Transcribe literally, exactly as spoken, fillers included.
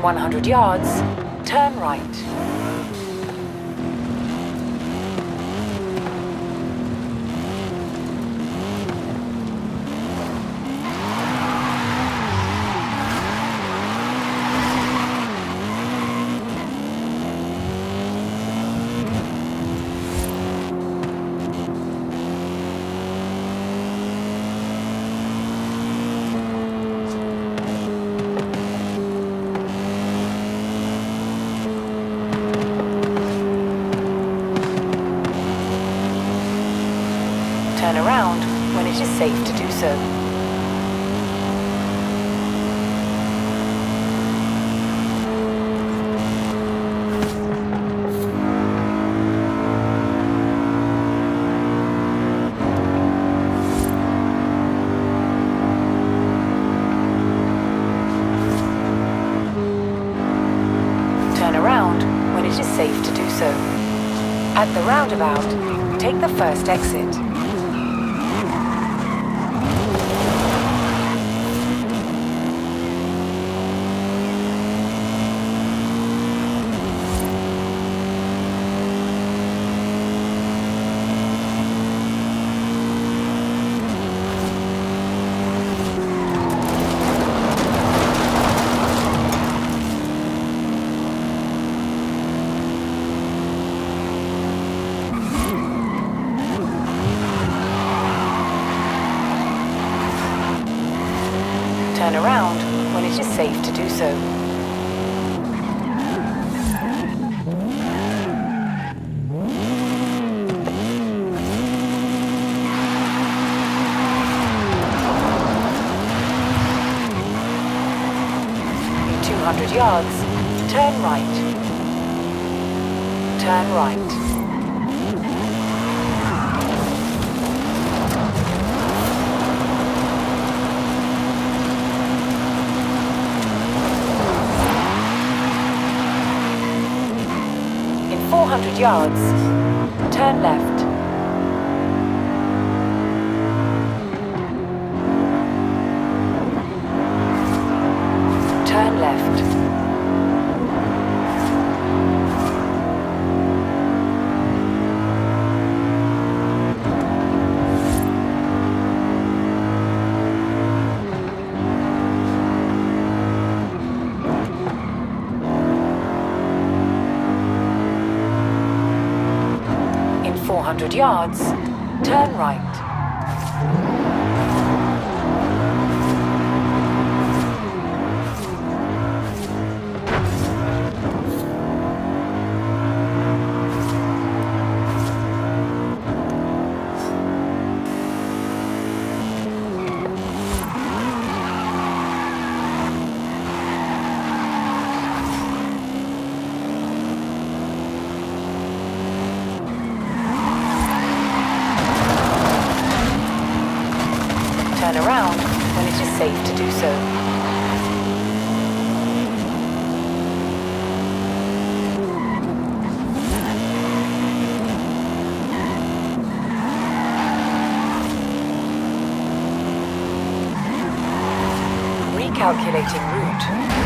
one hundred yards, turn right. Turn around when it is safe to do so. Turn around when it is safe to do so. At the roundabout, take the first exit. Turn around when it is safe to do so. In two hundred yards, turn right. Turn right. four hundred yards, turn left. Turn left. four hundred yards, turn right. Turn around when it is safe to do so. Recalculating route.